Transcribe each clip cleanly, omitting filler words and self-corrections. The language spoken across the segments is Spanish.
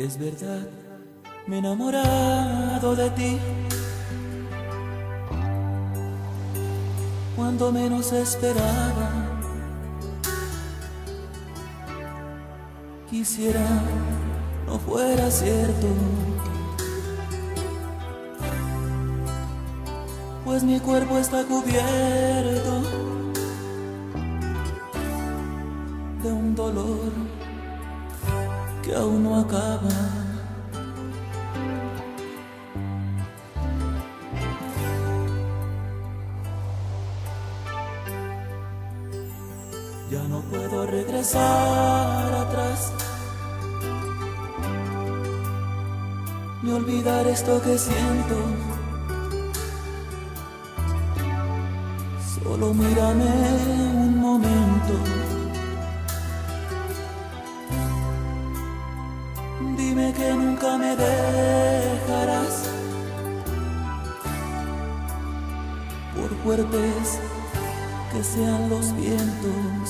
Es verdad, me he enamorado de ti cuando menos esperaba. Quisiera no fuera cierto, pues mi cuerpo está cubierto de un dolor que aún no acaba. Ya no puedo regresar atrás ni olvidar esto que siento. Solo mírame un momento, dime que nunca me dejarás, por fuertes que sean los vientos.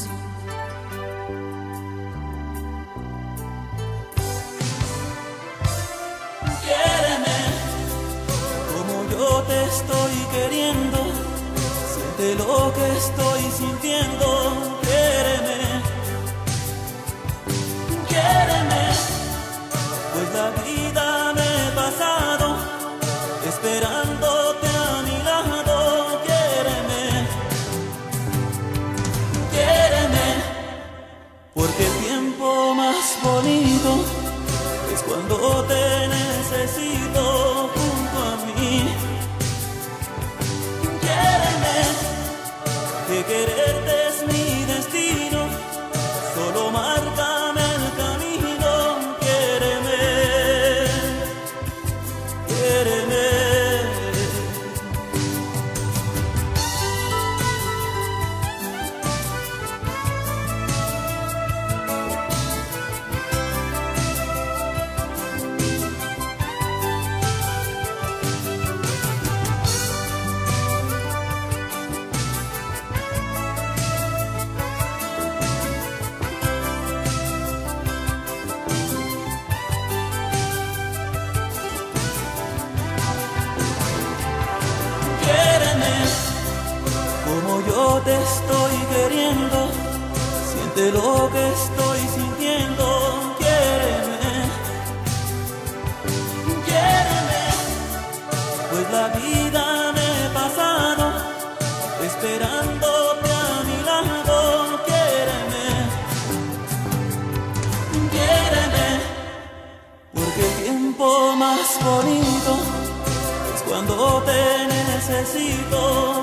Quiéreme como yo te estoy queriendo, siente lo que estoy sintiendo. Quiéreme, quiéreme, pues la vida me he pasado esperándote a mi lado. Quiéreme, quiéreme, porque el tiempo más bonito es cuando te necesito junto a mí. Quiéreme, que quererte es mi destino, solo márcame el camino. Quiéreme, quiéreme. Yo te estoy queriendo, siente lo que estoy sintiendo. Quiéreme, quiéreme, pues la vida me he pasado esperándote a mi lado. Quiéreme, quiéreme, porque el tiempo más bonito es cuando te necesito.